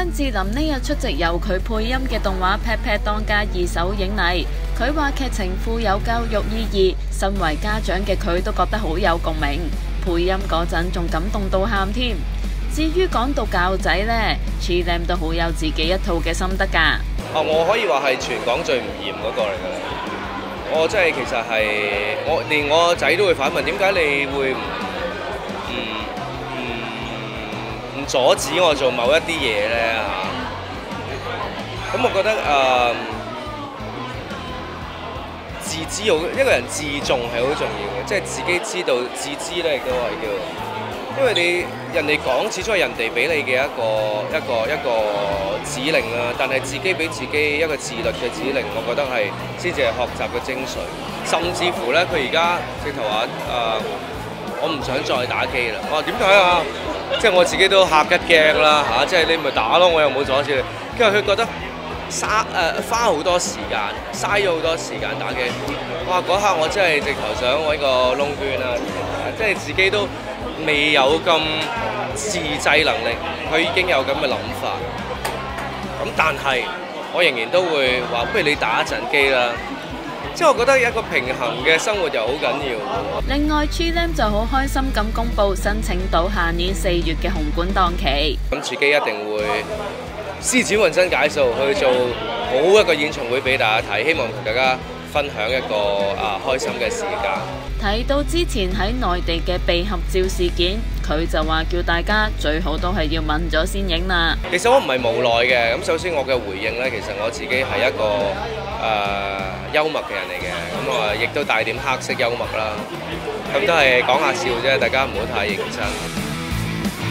張智霖呢日出席由佢配音嘅動畫《Pet Pet》當家二手影禮，佢話劇情富有教育意義，身為家長嘅佢都覺得好有共鳴，配音嗰陣仲感動到喊添。至於講到教仔呢 Chilam 都好有自己一套嘅心得㗎。 我可以話係全港最唔嚴嗰個嚟㗎啦。我真係其實係連我仔都會反問，點解你會唔阻止我做某一啲嘢咧嚇？咁我覺得自知一個人自重係好重要嘅，即係自己知道自知咧，亦都係叫。因為人哋講始終係人哋俾你嘅一個指令啦，但係自己俾自己一個自律嘅指令，我覺得係先至係學習嘅精髓。甚至乎咧，佢而家直頭話我唔想再打機啦。我話點解啊？即係我自己都嚇一驚啦嚇，即係你咪打咯，我又冇阻止你。跟住佢覺得花好多時間，嘥咗好多時間打機。哇！嗰刻我真係直頭想揾個窿捐啦，即係自己都未有咁自制能力，佢已經有咁嘅諗法。咁但係我仍然都會話，不如你打一陣機啦。即係我覺得一個平衡嘅生活又好緊要。 另外 Chilam 就好開心咁公佈申請到下年4月嘅紅館檔期。 咁自己一定會施展渾身解數去做好一個演唱會俾大家睇，希望同大家分享一個開心嘅時間。 提到之前喺內地嘅被合照事件，佢就話叫大家最好都係要吻咗先影啦。 其實我唔係無奈嘅，咁首先我嘅回應呢，其實我自己係一個幽默嘅人嚟嘅，咁我亦都帶點黑色幽默啦，咁都係講下笑啫，大家唔好太認真。